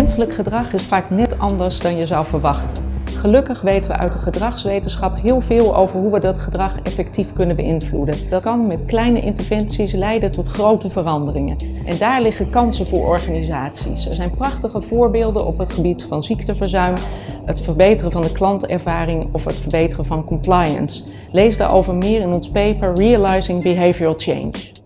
Menselijk gedrag is vaak net anders dan je zou verwachten. Gelukkig weten we uit de gedragswetenschap heel veel over hoe we dat gedrag effectief kunnen beïnvloeden. Dat kan met kleine interventies leiden tot grote veranderingen. En daar liggen kansen voor organisaties. Er zijn prachtige voorbeelden op het gebied van ziekteverzuim, het verbeteren van de klantervaring of het verbeteren van compliance. Lees daarover meer in ons paper Realizing Behavioral Change.